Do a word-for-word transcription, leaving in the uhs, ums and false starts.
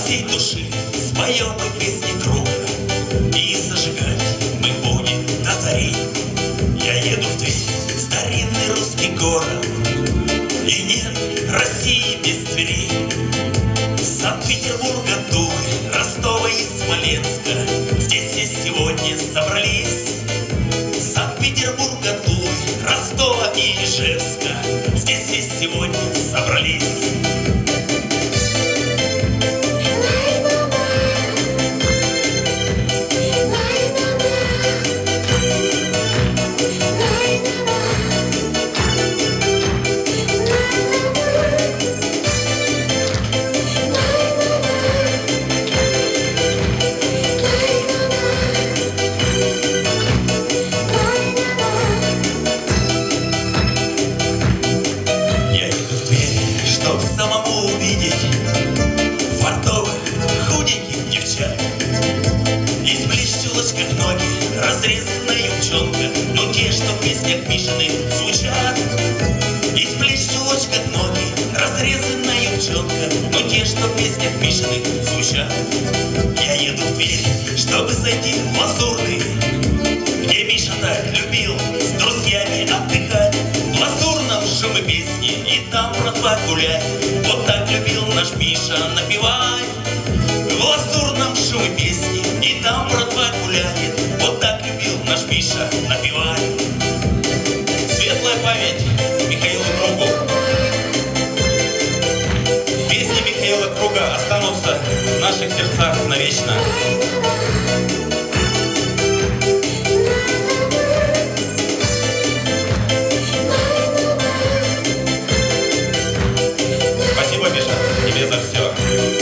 всей души споем мы песни друга, и зажигать мы будем до зари. Я еду в Тверь, старинный русский город, и нет России без Твери. Санкт-Петербурга, Тулы, Ростова и Смоленска здесь все сегодня собрались. Санкт-Петербурга, Тулы, Ростова и Ижевска здесь все сегодня собрались. Самому увидеть фартовых, худеньких девчат. Изблизь в чулочках ноги, разрезанная юбчонка, ну те, что в песнях Мишиных звучат. Изблизь в чулочках ноги, разрезанная юбчонка, ну те, что в песнях Мишиных звучат. Я еду в Тверь, чтобы зайти в Лазурный, где Миша так любил с друзьями отдыхать. В Лазурном шумы песни, и там братва гулять. Вот так любил наш Миша напевать. В Лазурном шумы песни, и там братва гуляет. Вот так любил наш Миша напевать. Светлая память Михаилу Кругу. Песни Михаила Круга останутся в наших сердцах навечно. Спасибо, Миша, тебе за все.